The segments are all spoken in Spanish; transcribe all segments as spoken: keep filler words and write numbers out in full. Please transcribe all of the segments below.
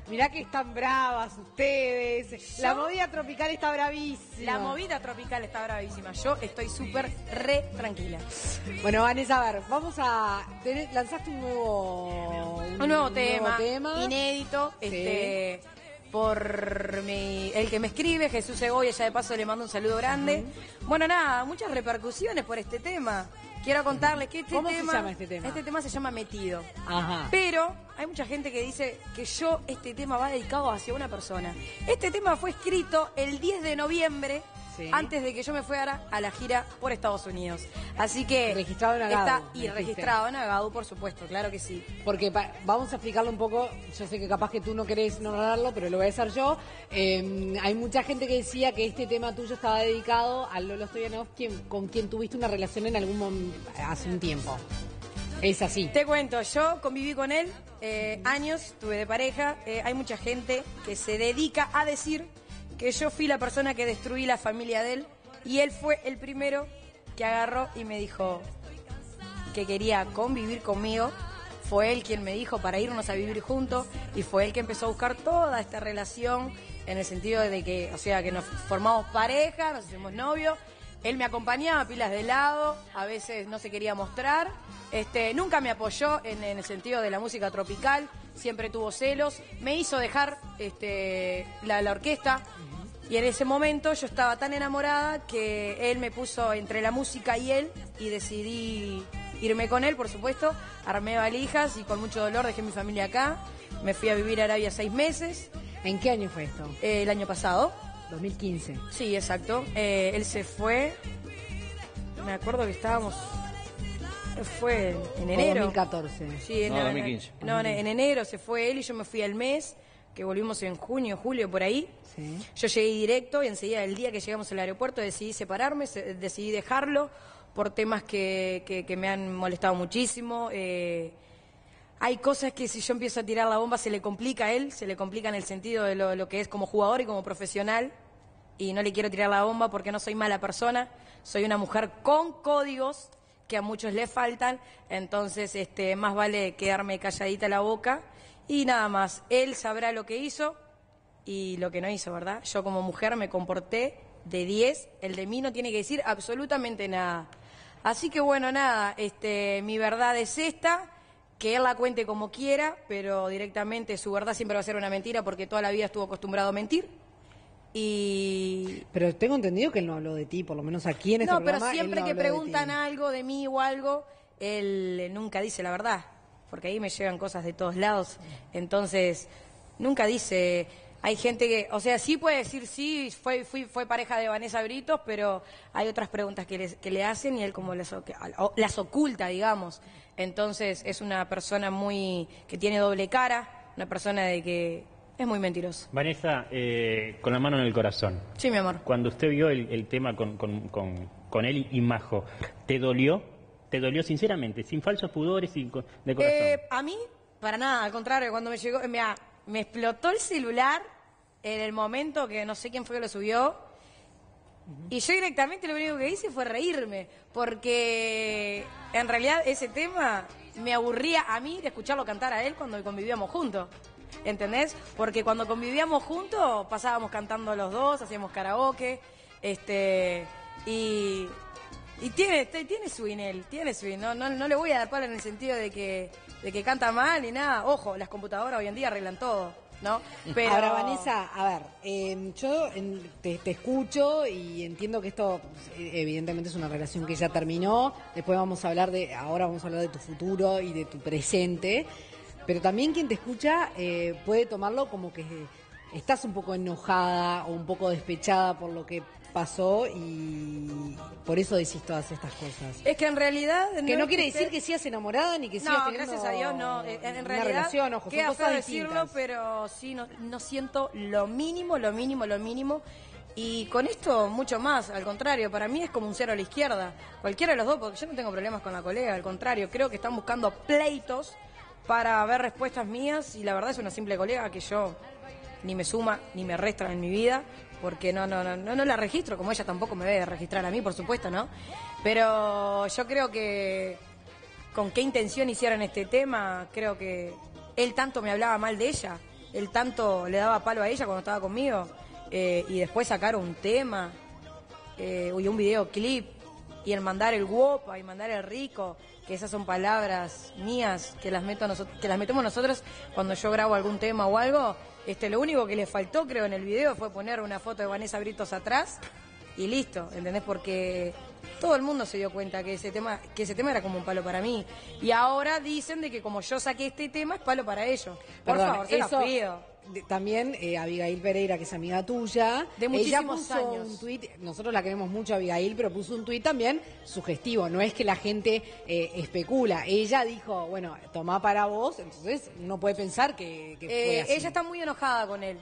Mirá que están bravas ustedes. Yo, la movida tropical está bravísima. La movida tropical está bravísima. Yo estoy súper re tranquila. Bueno, Vanessa, a ver, vamos a... Tener, lanzaste un nuevo... Un, un nuevo, tema, nuevo tema. Inédito. Sí. Este... por mi, el que me escribe, Jesús Segovia, ya de paso le mando un saludo grande. Uh-huh. Bueno, nada, muchas repercusiones por este tema. Quiero contarles que este ¿Cómo tema... se llama este tema? Este tema se llama Metido. Ajá. Pero hay mucha gente que dice que yo, este tema va dedicado hacia una persona. Este tema fue escrito el diez de noviembre, sí, antes de que yo me fuera a la gira por Estados Unidos. Así que... Registrado en Agadu. Está, y registrado en Agadu, por supuesto, claro que sí. Porque pa, vamos a explicarlo un poco, yo sé que capaz que tú no querés nombrarlo, pero lo voy a hacer yo. Eh, hay mucha gente que decía que este tema tuyo estaba dedicado a Lolo Stoyanov, quien, con quien tuviste una relación en algún momento, hace un tiempo. Es así. Te cuento, yo conviví con él eh, años, tuve de pareja. Eh, hay mucha gente que se dedica a decir que yo fui la persona que destruí la familia de él y él fue el primero que agarró y me dijo que quería convivir conmigo. Fue él quien me dijo para irnos a vivir juntos y fue él que empezó a buscar toda esta relación en el sentido de que, o sea, que nos formamos pareja, nos hicimos novios. Él me acompañaba pilas de lado, a veces no se quería mostrar. Este, nunca me apoyó en, en el sentido de la música tropical, siempre tuvo celos. Me hizo dejar este, la, la orquesta y en ese momento yo estaba tan enamorada que él me puso entre la música y él y decidí irme con él, por supuesto. Armé valijas y con mucho dolor dejé mi familia acá. Me fui a vivir a Arabia seis meses. ¿En qué año fue esto? Eh, el año pasado. dos mil quince. Sí, exacto. Eh, él se fue, me acuerdo que estábamos, fue en enero. dos mil catorce. Sí, en, no, dos mil quince. No, en, en enero se fue él y yo me fui al mes, que volvimos en junio, julio, por ahí. Sí. Yo llegué directo y enseguida, el día que llegamos al aeropuerto, decidí separarme, se, decidí dejarlo por temas que, que, que me han molestado muchísimo. Eh, Hay cosas que si yo empiezo a tirar la bomba se le complica a él, se le complica en el sentido de lo, lo que es como jugador y como profesional. Y no le quiero tirar la bomba porque no soy mala persona, soy una mujer con códigos que a muchos le faltan. Entonces, este, más vale quedarme calladita la boca y nada más. Él sabrá lo que hizo y lo que no hizo, ¿verdad? Yo como mujer me comporté de diez, el de mí no tiene que decir absolutamente nada. Así que bueno, nada, este, mi verdad es esta. Que él la cuente como quiera, pero directamente su verdad siempre va a ser una mentira porque toda la vida estuvo acostumbrado a mentir. Y... Pero tengo entendido que él no habló de ti, por lo menos aquí en este no, programa. pero siempre no que habló de preguntan ti. algo de mí o algo, él nunca dice la verdad, porque ahí me llegan cosas de todos lados. Entonces, nunca dice... Hay gente que, o sea, sí puede decir sí, fue, fui, fue pareja de Vanessa Britos, pero hay otras preguntas que, les, que le hacen y él como las, las oculta, digamos. Entonces es una persona muy que tiene doble cara, una persona de que es muy mentiroso. Vanessa, eh, con la mano en el corazón. Sí, mi amor. Cuando usted vio el, el tema con, con, con, con él y Majo, ¿te dolió? ¿Te dolió sinceramente, sin falsos pudores y con, de corazón? Eh, a mí, para nada, al contrario, cuando me llegó, me, me explotó el celular en el momento que no sé quién fue que lo subió. Y yo directamente lo único que hice fue reírme, porque en realidad ese tema me aburría a mí de escucharlo cantar a él cuando convivíamos juntos, ¿entendés? Porque cuando convivíamos juntos pasábamos cantando los dos, hacíamos karaoke, este, y, y tiene, tiene swing él, tiene swing, no, no, no le voy a dar palo en el sentido de que, de que canta mal ni nada. Ojo, las computadoras hoy en día arreglan todo, ¿no? Pero... Ahora, Vanessa, a ver, eh, yo en, te, te escucho y entiendo que esto evidentemente es una relación que ya terminó. Después vamos a hablar de, ahora vamos a hablar de tu futuro y de tu presente. Pero también quien te escucha eh, puede tomarlo como que estás un poco enojada o un poco despechada por lo que pasó y por eso decís todas estas cosas. Es que en realidad... Que no, no quiere usted... decir que sigas enamorada ni que sigas no, teniendo gracias a Dios, no. En, en una realidad, relación, ojo, son queda cosas feo distintas. decirlo, pero sí, no, no siento lo mínimo, lo mínimo, lo mínimo. Y con esto, mucho más. Al contrario, para mí es como un cero a la izquierda. Cualquiera de los dos, porque yo no tengo problemas con la colega. Al contrario, creo que están buscando pleitos para ver respuestas mías. Y la verdad es una simple colega que yo ni me suma ni me resta en mi vida. Porque no, no, no, no, no la registro, como ella tampoco me debe registrar a mí, por supuesto, ¿no? Pero yo creo que con qué intención hicieron este tema, creo que él tanto me hablaba mal de ella. él tanto le daba palo a ella cuando estaba conmigo, eh, y después sacar un tema, eh, y un videoclip, y el mandar el guopa y mandar el rico, que esas son palabras mías que las meto nosotros, que las metemos nosotros cuando yo grabo algún tema o algo. Este, lo único que le faltó, creo, en el video fue poner una foto de Vanessa Britos atrás y listo, ¿entendés? Porque todo el mundo se dio cuenta que ese tema, que ese tema era como un palo para mí. Y ahora dicen de que como yo saqué este tema es palo para ellos. Por Perdón, favor, se los eso- pido. de- también eh, Abigail Pereira, que es amiga tuya, De ella muchísimos puso años. un tuit, nosotros la queremos mucho a Abigail, pero puso un tuit también sugestivo, no es que la gente eh, especula, ella dijo, bueno, tomá para vos, entonces uno puede pensar que, que fue Eh, así. ella está muy enojada con él,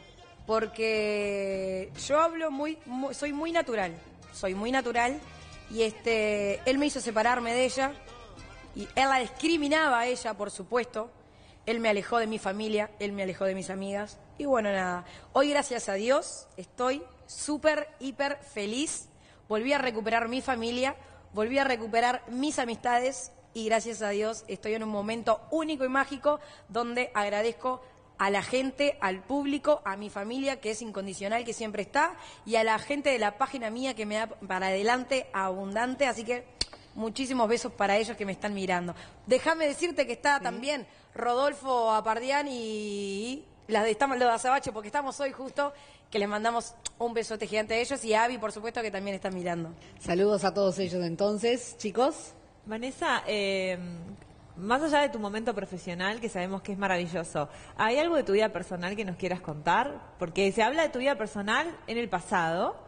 porque yo hablo muy, muy- soy muy natural, soy muy natural, y este, él me hizo separarme de ella, y él la discriminaba a ella, por supuesto, él me alejó de mi familia, él me alejó de mis amigas, y bueno, nada, hoy gracias a Dios estoy súper, hiper feliz, volví a recuperar mi familia, volví a recuperar mis amistades, y gracias a Dios estoy en un momento único y mágico donde agradezco a la gente, al público, a mi familia que es incondicional, que siempre está, y a la gente de la página mía que me da para adelante abundante, así que muchísimos besos para ellos que me están mirando. Déjame decirte que está también Rodolfo Apardián y las de estamos los de Azabache, porque estamos hoy justo, que les mandamos un besote gigante a ellos, y a Abby, por supuesto, que también está mirando. Saludos a todos ellos entonces, chicos. Vanessa, eh, más allá de tu momento profesional, que sabemos que es maravilloso, ¿hay algo de tu vida personal que nos quieras contar? Porque se habla de tu vida personal en el pasado,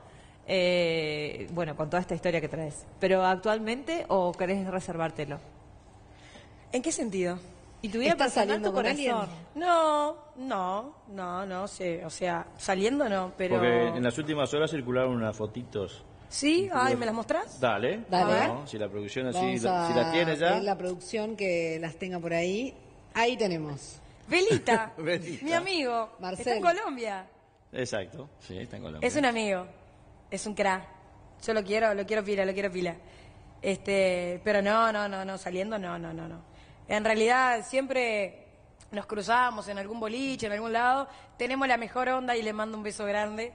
eh, bueno, con toda esta historia que traes, pero actualmente, ¿o querés reservártelo? ¿En qué sentido? ¿Y tu vida ¿Estás personal, saliendo tu con corazón? alguien? No, no, no, no sé, o sea, saliendo no, pero... Porque en las últimas horas circularon unas fotitos. ¿Sí? Ay, ¿me las mostrás? Dale. Dale. Bueno, si la producción así, Vamos si a la tiene ya. pedir la producción que las tenga por ahí. Ahí tenemos. Velita, Velita. mi amigo, Marcel. está en Colombia. Exacto, sí, está en Colombia. Es un amigo, es un crack. Yo lo quiero, lo quiero pila, lo quiero pila. Este, pero no, no, no, no, saliendo no, no, no, no. En realidad siempre nos cruzábamos en algún boliche, en algún lado, tenemos la mejor onda y le mando un beso grande.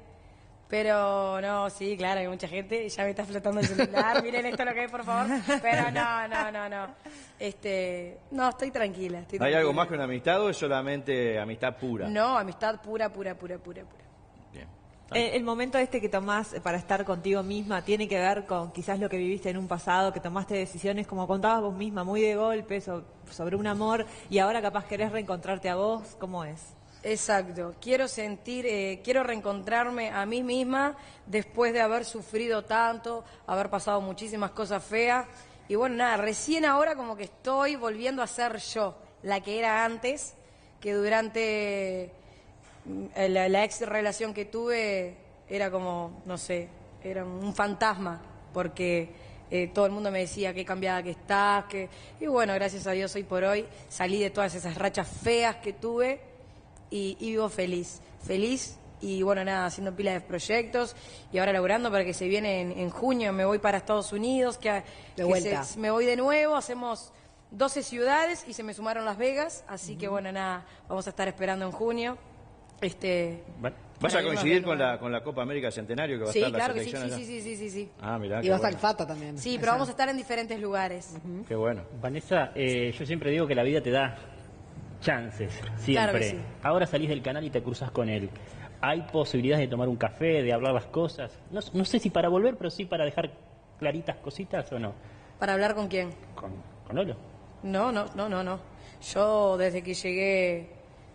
Pero no, sí, claro, hay mucha gente, ya me está flotando el celular, miren esto lo que es, por favor. Pero no, no, no, no. Este, no, estoy tranquila. Estoy ¿Hay tranquila. algo más que una amistad o es solamente amistad pura? No, amistad pura, pura, pura, pura, pura. Bien. Eh, el momento este que tomás para estar contigo misma tiene que ver con quizás lo que viviste en un pasado, que tomaste decisiones, como contabas vos misma, muy de golpe, so- sobre un amor, y ahora capaz querés reencontrarte a vos. ¿Cómo es? Exacto, quiero sentir, eh, quiero reencontrarme a mí misma después de haber sufrido tanto, haber pasado muchísimas cosas feas. Y bueno, nada, recién ahora como que estoy volviendo a ser yo, la que era antes, que durante mm, la, la ex relación que tuve era como, no sé, era un fantasma, porque eh, todo el mundo me decía qué cambiada que estás, que... Y bueno, gracias a Dios hoy por hoy salí de todas esas rachas feas que tuve. Y, y vivo feliz, feliz y bueno, nada, haciendo pilas de proyectos y ahora laburando para que se viene en, en junio, me voy para Estados Unidos, que, De que vuelta. se- me voy de nuevo, hacemos doce ciudades y se me sumaron Las Vegas, así que bueno, nada, vamos a estar esperando en junio. Este, Bueno, ¿Vas para a irnos coincidir de con nuevo. la, con la Copa América Centenario que va a Sí, estar la claro que sí, selección sí, allá? sí, sí, sí, sí. Ah, mirá, Y qué va a estar bueno. el Fata también. Sí, allá. pero vamos a estar en diferentes lugares. Qué bueno. Vanessa, eh, yo siempre digo que la vida te da chances, siempre. Claro que sí. Ahora salís del canal y te cruzas con él. Hay posibilidades de tomar un café, de hablar las cosas. No, no sé si para volver, pero sí para dejar claritas cositas o no. ¿Para hablar con quién? Con, con Olo. No, no, no, no, no. Yo desde que llegué,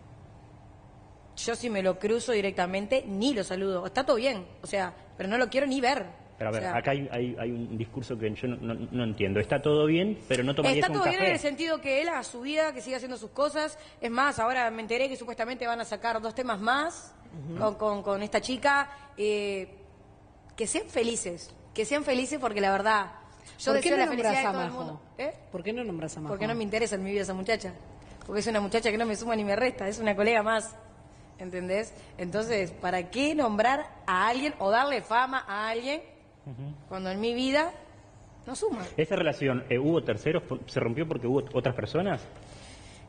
yo si me lo cruzo directamente, ni lo saludo. Está todo bien, o sea, pero no lo quiero ni ver. Pero a ver, O sea, acá hay, hay- hay un discurso que yo no, no- no entiendo. Está todo bien, pero no tomarías está un todo café. bien en el sentido que él haga su vida, que siga haciendo sus cosas. Es más, ahora me enteré que supuestamente van a sacar dos temas más con, con- con esta chica. Eh, que sean felices, que sean felices porque la verdad, yo ¿Por qué deseo no la felicidad nombras de a todo el Majo? mundo. ¿Eh? ¿Por qué no nombras a Majo? Porque no me interesa en mi vida esa muchacha. Porque es una muchacha que no me suma ni me resta, es una colega más. ¿Entendés? Entonces, ¿para qué nombrar a alguien o darle fama a alguien cuando en mi vida no suma? ¿Esa relación, eh, hubo terceros? ¿Se rompió porque hubo otras personas?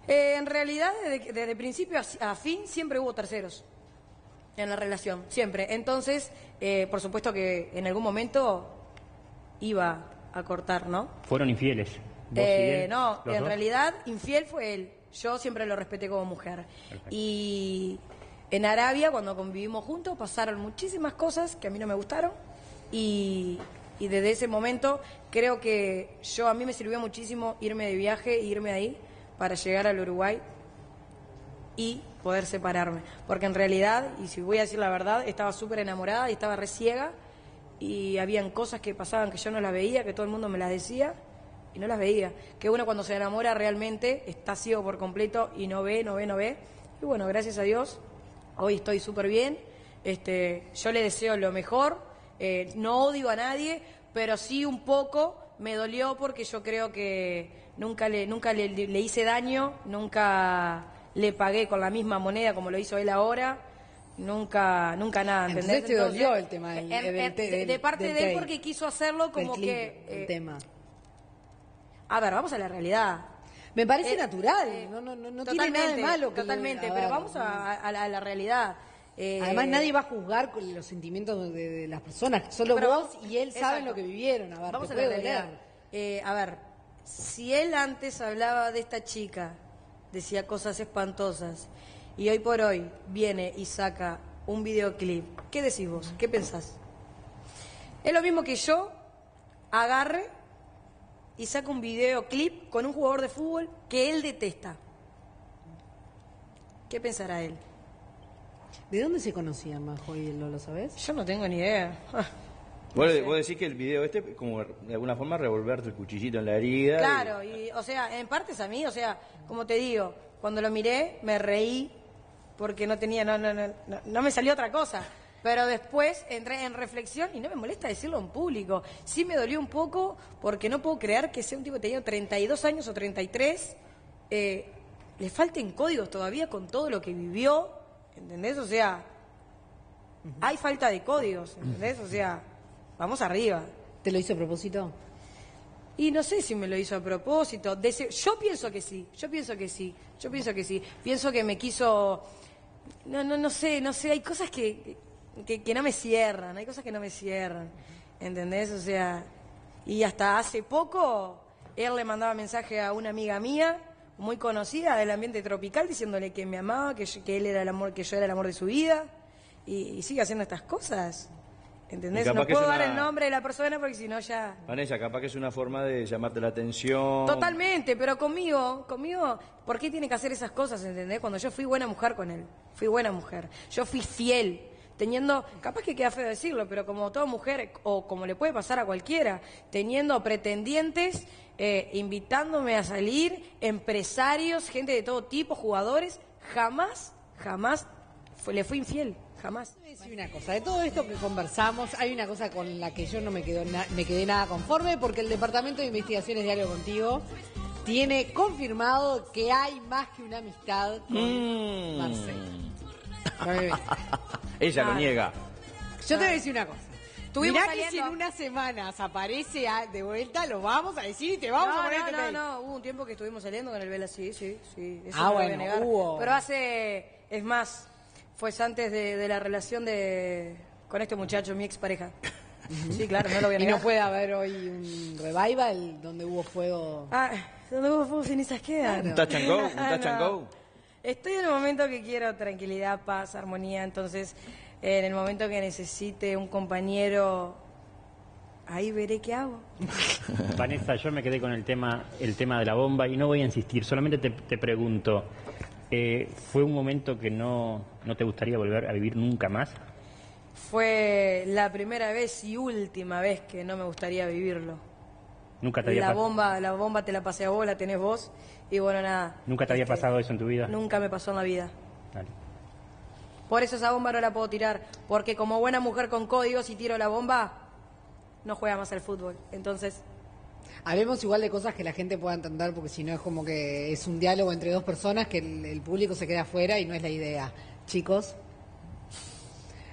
Eh, en realidad, desde, desde principio a, a fin, siempre hubo terceros en la relación, siempre. Entonces, eh, por supuesto que en algún momento iba a cortar, ¿no? ¿Fueron infieles? ¿Vos y Eh, él? no, ¿Los en dos? realidad, infiel fue él. Yo siempre lo respeté como mujer. Y en Arabia, cuando convivimos juntos, pasaron muchísimas cosas que a mí no me gustaron. Y, y desde ese momento, creo que yo a mí me sirvió muchísimo irme de viaje e irme ahí para llegar al Uruguay y poder separarme. Porque en realidad, y si voy a decir la verdad, estaba súper enamorada y estaba re ciega. Y habían cosas que pasaban que yo no las veía, que todo el mundo me las decía. Y no las veía. Que uno cuando se enamora realmente está ciego por completo y no ve, no ve, no ve. Y bueno, gracias a Dios, hoy estoy súper bien. Este, yo le deseo lo mejor. Eh, no odio a nadie, pero sí un poco me dolió porque yo creo que nunca le, nunca le, le hice daño, nunca le pagué con la misma moneda como lo hizo él ahora. Nunca, nunca nada, ¿entendés? Entonces te dolió el tema del- en- del- en- de, del- de parte del de él tape. porque quiso hacerlo como Del clip, que... el eh, tema. A ver, vamos a la realidad. Me parece Eh, natural, eh, no, no, no, no tiene nada de malo. que Totalmente, le- a pero ver, vamos a, a la, a la realidad. Eh, Además, nadie va a juzgar con los sentimientos de, de las personas, solo pero vos vamos- y él saben exacto. lo que vivieron. A ver, Vamos te a la puede realidad. doler. Eh, a ver, si él antes hablaba de esta chica, decía cosas espantosas, y hoy por hoy viene y saca un videoclip, ¿qué decís vos? ¿Qué pensás? Es lo mismo que yo agarre y saque un videoclip con un jugador de fútbol que él detesta. ¿Qué pensará él? ¿De dónde se conocían, Majo y él, no lo sabés? Yo no tengo ni idea. Vos, vos decís que el video este, como de alguna forma revolverte el cuchillito en la herida. y- Claro, y, o sea, en parte es a mí, o sea, como te digo, cuando lo miré me reí porque no tenía, no, no, no, no, no me salió otra cosa. Pero después entré en reflexión y no me molesta decirlo en público. Sí me dolió un poco porque no puedo creer que sea un tipo que tenía treinta y dos años o treinta y tres, eh, le falten códigos todavía con todo lo que vivió, ¿entendés? O sea, hay falta de códigos, ¿entendés? O sea, vamos arriba. ¿Te lo hizo a propósito? Y no sé si me lo hizo a propósito. Dese- Yo pienso que sí, yo pienso que sí, yo pienso que sí. Pienso que me quiso... No, no, no sé, no sé, hay cosas que, que, que no me cierran, hay cosas que no me cierran, ¿entendés? O sea, y hasta hace poco él le mandaba mensaje a una amiga mía, muy conocida del ambiente tropical, diciéndole que me amaba, que, yo- que él era el amor, que yo era el amor de su vida, y, y sigue haciendo estas cosas. ¿Entendés? Y capaz No que es puedo dar una- el nombre de la persona porque si no ya... Vanessa, capaz que es una forma de llamarte la atención. Totalmente, pero conmigo, conmigo, ¿por qué tiene que hacer esas cosas, entendés? Cuando yo fui buena mujer con él, fui buena mujer, yo fui fiel, teniendo, capaz que queda feo decirlo, pero como toda mujer, o como le puede pasar a cualquiera, teniendo pretendientes, eh, invitándome a salir, empresarios, gente de todo tipo, jugadores, jamás, jamás fue- le fui infiel, jamás. Te voy a decir una cosa, de todo esto que conversamos, hay una cosa con la que yo no me, quedo na- me quedé nada conforme, porque el Departamento de Investigaciones de Algo Contigo tiene confirmado que hay más que una amistad con Mm. Marcelo. Con el- Ella lo Ah. niega. Yo te voy a decir una cosa. Estuvimos Mirá que saliendo- si en unas semanas aparece a- de vuelta, lo vamos a decir y te vamos a No, poner no, este no, tape. no, hubo un tiempo que estuvimos saliendo con el Vela, sí, sí, sí. Eso Ah, no lo voy a bueno, negar. hubo. Pero hace, es más, fue antes de, de la relación de con este muchacho, mi expareja. Sí, claro, no lo voy a Y negar. no puede haber hoy un revival donde hubo fuego. Ah, donde hubo fuego cenizas quedan. Un touch and go, un Ah, touch and no. go. Estoy en el momento que quiero tranquilidad, paz, armonía, entonces en el momento que necesite un compañero, ahí veré qué hago. Vanessa, yo me quedé con el tema, el tema de la bomba y no voy a insistir, solamente te, te pregunto, eh, ¿fue un momento que no, no te gustaría volver a vivir nunca más? Fue la primera vez y última vez que no me gustaría vivirlo. ¿Nunca te había, La pas- bomba, la bomba te la pasé a vos, la tenés vos, y bueno, nada. ¿Nunca te había este, pasado eso en tu vida? Nunca me pasó en la vida. Dale. Por eso esa bomba no la puedo tirar, porque como buena mujer con códigos, si tiro la bomba, no juega más al fútbol. Entonces, Hablemos igual de cosas que la gente pueda entender, porque si no es como que es un diálogo entre dos personas que el, el público se queda afuera y no es la idea. Chicos,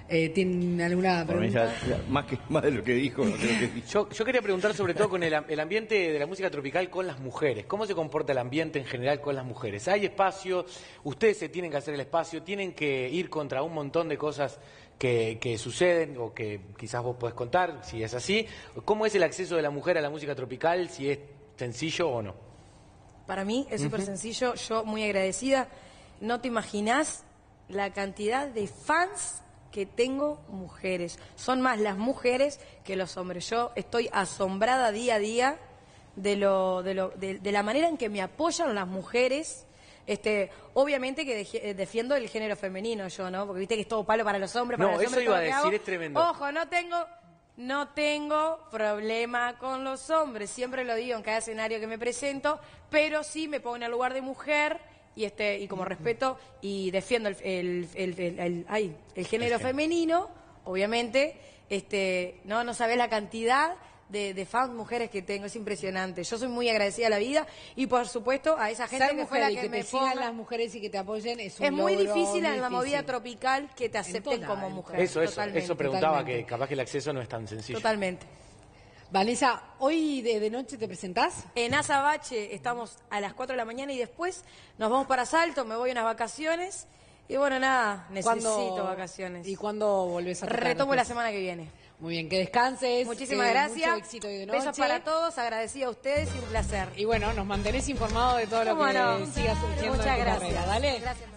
Eh, ¿Tienen alguna Por mí pregunta? ya- ya, más, que, más de lo que dijo, no sé lo que dijo. Yo, yo quería preguntar sobre todo con el, am- el ambiente de la música tropical con las mujeres. ¿Cómo se comporta el ambiente en general con las mujeres? ¿Hay espacio? ¿Ustedes se tienen que hacer el espacio? ¿Tienen que ir contra un montón de cosas que, que suceden o que quizás vos podés contar, si es así? ¿Cómo es el acceso de la mujer a la música tropical, si es sencillo o no? Para mí es súper sencillo, yo muy agradecida. No te imaginás la cantidad de fans que tengo mujeres. Son más las mujeres que los hombres. Yo estoy asombrada día a día de, lo, de, lo, de, de la manera en que me apoyan las mujeres. Este, obviamente que deje- defiendo el género femenino yo, ¿no? Porque viste que es todo palo para los hombres. Para No, los eso hombres, iba todo a lo que decir, hago. es tremendo. Ojo, no tengo... No tengo problema con los hombres, siempre lo digo en cada escenario que me presento, pero sí me pongo en el lugar de mujer y este y como respeto y defiendo el, el, el, el- el- ay, el género femenino, obviamente, este no no sabés la cantidad de, de fans mujeres que tengo, es impresionante. Yo soy muy agradecida a la vida y por supuesto a esa gente Ser que fue mujer la y que, que me te sigan ponga- las mujeres y que te apoyen es un Es muy logro difícil muy en la movida difícil. tropical que te acepten toda, como en mujer. toda. Eso, eso, Totalmente, eso preguntaba, totalmente. que capaz que el acceso no es tan sencillo. Totalmente. Vanessa, ¿hoy de, de noche te presentás? En Azabache estamos a las cuatro de la mañana y después nos vamos para Salto, me voy a unas vacaciones y bueno, nada, necesito ¿Cuándo- vacaciones. ¿Y cuándo volvés a tocar? Retomo la después? semana que viene. Muy bien, que descanses. Muchísimas que gracias. Mucho éxito hoy de noche. Besos para todos, agradecida a ustedes y un placer. Y bueno, nos mantenés informados de todo lo ¿Cómo que no? siga surgiendo Muchas en tu gracias. carrera. Dale. Gracias.